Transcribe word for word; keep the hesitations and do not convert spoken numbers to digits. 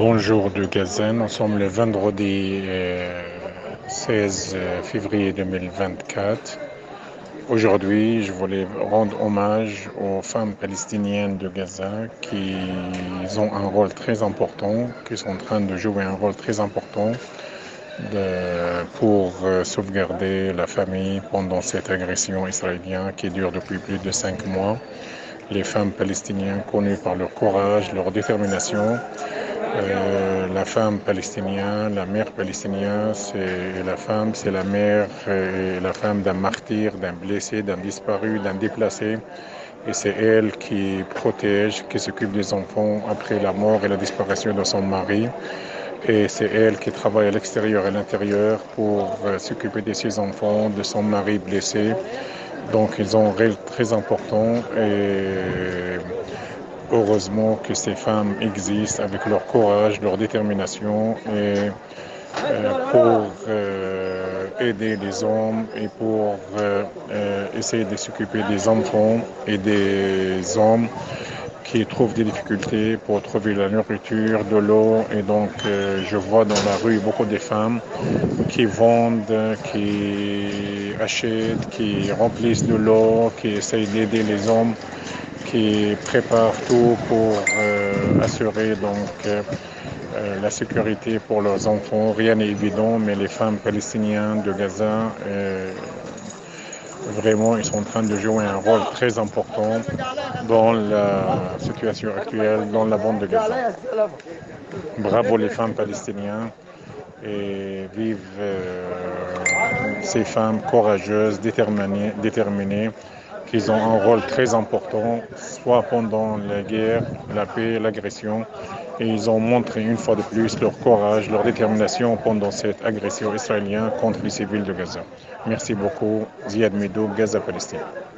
Bonjour de Gaza, nous sommes le vendredi euh, seize février deux mille vingt-quatre. Aujourd'hui, je voulais rendre hommage aux femmes palestiniennes de Gaza qui ont un rôle très important, qui sont en train de jouer un rôle très important de, pour euh, sauvegarder la famille pendant cette agression israélienne qui dure depuis plus de cinq mois. Les femmes palestiniennes connues par leur courage, leur détermination. Euh, la femme palestinienne, la mère palestinienne, c'est la femme, c'est la mère et la femme d'un martyr, d'un blessé, d'un disparu, d'un déplacé. Et c'est elle qui protège, qui s'occupe des enfants après la mort et la disparition de son mari. Et c'est elle qui travaille à l'extérieur et à l'intérieur pour euh, s'occuper de ses enfants, de son mari blessé. Donc ils ont un rôle très important et heureusement que ces femmes existent avec leur courage, leur détermination et euh, pour euh, aider les hommes et pour euh, euh, essayer de s'occuper des enfants et des hommes qui trouvent des difficultés pour trouver la nourriture, de l'eau. Et donc euh, je vois dans la rue beaucoup de femmes qui vendent, qui achètent, qui remplissent de l'eau, qui essayent d'aider les hommes, qui préparent tout pour euh, assurer donc euh, la sécurité pour leurs enfants. Rien n'est évident, mais les femmes palestiniennes de Gaza, euh, vraiment, ils sont en train de jouer un rôle très important dans la situation actuelle dans la bande de Gaza. Bravo les femmes palestiniennes et vive euh, ces femmes courageuses, déterminées, déterminées qui ont un rôle très important, soit pendant la guerre, la paix, l'agression. Et ils ont montré une fois de plus leur courage, leur détermination pendant cette agression israélienne contre les civils de Gaza. Merci beaucoup. Ziad Medou, Gaza, Palestine.